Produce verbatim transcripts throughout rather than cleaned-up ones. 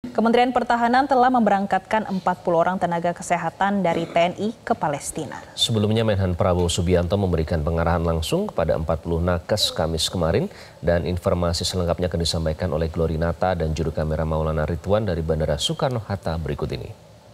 Kementerian Pertahanan telah memberangkatkan empat puluh orang tenaga kesehatan dari T N I ke Palestina. Sebelumnya Menhan Prabowo Subianto memberikan pengarahan langsung kepada empat puluh nakes Kamis kemarin dan informasi selengkapnya akan disampaikan oleh Glorinata dan juru kamera Maulana Ridwan dari Bandara Soekarno-Hatta berikut ini.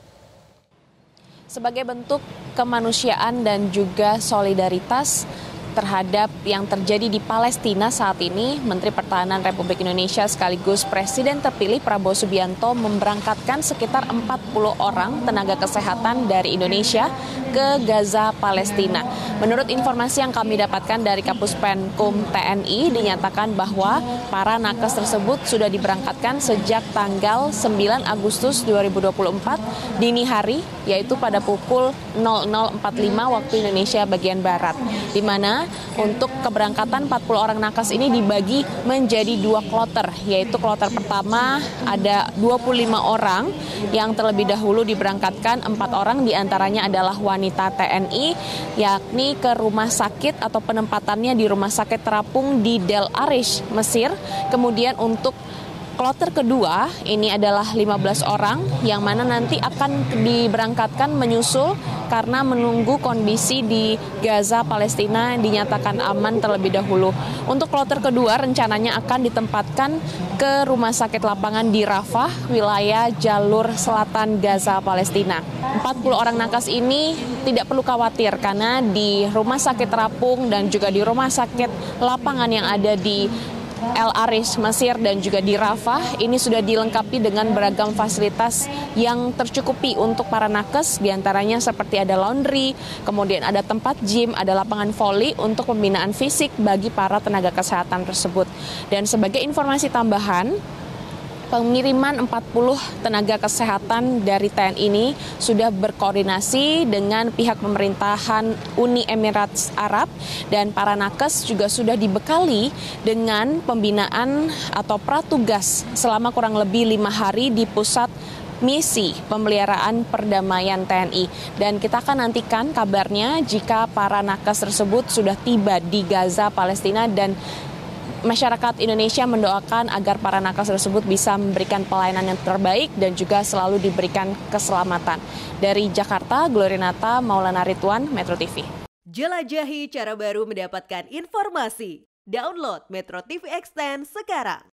Sebagai bentuk kemanusiaan dan juga solidaritas terhadap yang terjadi di Palestina saat ini, Menteri Pertahanan Republik Indonesia sekaligus Presiden terpilih Prabowo Subianto memberangkatkan sekitar empat puluh orang tenaga kesehatan dari Indonesia ke Gaza, Palestina. Menurut informasi yang kami dapatkan dari Kapus Penkum T N I, dinyatakan bahwa para nakes tersebut sudah diberangkatkan sejak tanggal sembilan Agustus dua ribu dua puluh empat dini hari, yaitu pada pukul nol nol empat puluh lima waktu Indonesia bagian Barat, di mana untuk keberangkatan empat puluh orang nakes ini dibagi menjadi dua kloter, yaitu kloter pertama ada dua puluh lima orang yang terlebih dahulu diberangkatkan, empat orang diantaranya adalah wanita T N I, yakni ke rumah sakit atau penempatannya di rumah sakit terapung di Del Arish, Mesir. Kemudian untuk kloter kedua ini adalah lima belas orang yang mana nanti akan diberangkatkan menyusul karena menunggu kondisi di Gaza, Palestina dinyatakan aman terlebih dahulu. Untuk kloter kedua rencananya akan ditempatkan ke rumah sakit lapangan di Rafah, wilayah jalur selatan Gaza, Palestina. empat puluh orang nakes ini tidak perlu khawatir karena di rumah sakit terapung dan juga di rumah sakit lapangan yang ada di El Arish, Mesir dan juga di Rafah ini sudah dilengkapi dengan beragam fasilitas yang tercukupi untuk para nakes, diantaranya seperti ada laundry, kemudian ada tempat gym, ada lapangan voli untuk pembinaan fisik bagi para tenaga kesehatan tersebut. Dan sebagai informasi tambahan, pengiriman empat puluh tenaga kesehatan dari T N I ini sudah berkoordinasi dengan pihak pemerintahan Uni Emirat Arab dan para nakes juga sudah dibekali dengan pembinaan atau pratugas selama kurang lebih lima hari di pusat misi pemeliharaan perdamaian T N I. Dan kita akan nantikan kabarnya jika para nakes tersebut sudah tiba di Gaza, Palestina, dan masyarakat Indonesia mendoakan agar para nakes tersebut bisa memberikan pelayanan yang terbaik dan juga selalu diberikan keselamatan. Dari Jakarta, Glorinata, Maulana Ridwan, Metro T V. Jelajahi cara baru mendapatkan informasi. Download Metro T V Extend sekarang.